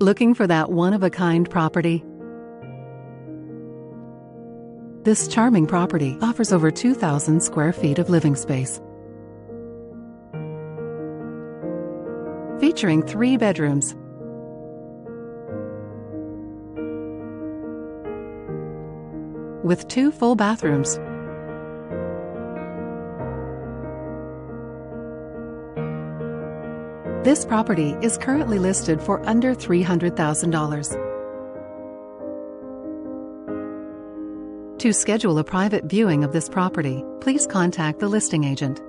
Looking for that one-of-a-kind property? This charming property offers over 2,000 square feet of living space, featuring 3 bedrooms, with 2 full bathrooms. This property is currently listed for under $300,000. To schedule a private viewing of this property, please contact the listing agent.